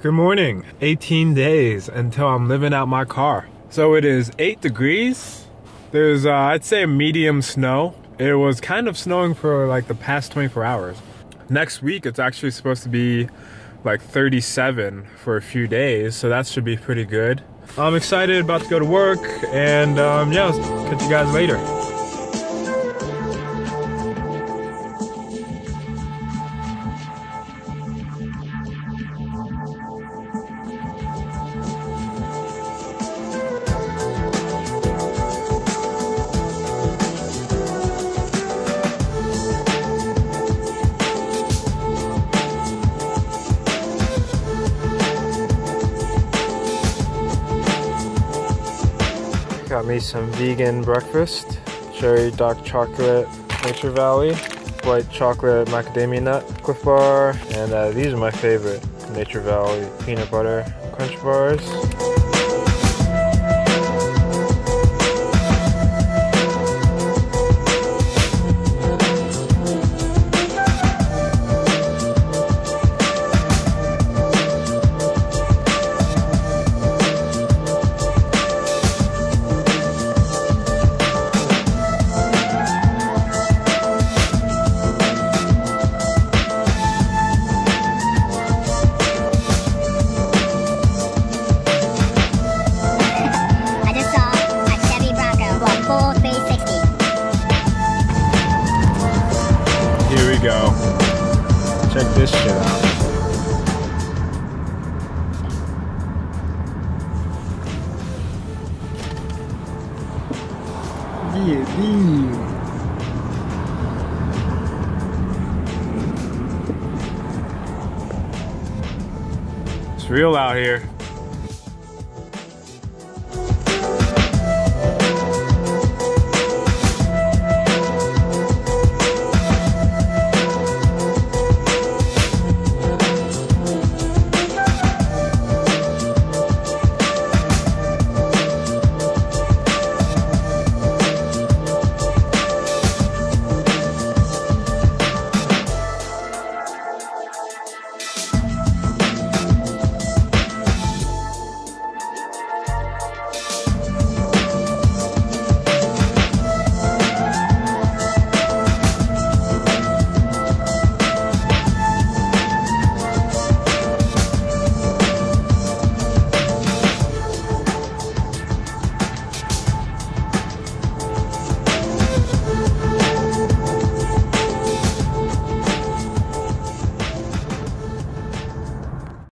Good morning. 18 days until I'm living out my car. So it is 8 degrees. There's, I'd say, medium snow. It was kind of snowing for like the past 24 hours. Next week, it's actually supposed to be like 37 for a few days, so that should be pretty good. I'm excited, about to go to work, and yeah, I'll catch you guys later. Got me some vegan breakfast, cherry dark chocolate Nature Valley, white chocolate macadamia nut Cliff Bar, and these are my favorite, Nature Valley peanut butter crunch bars. Go. Check this shit out. Yeah, it's real out here.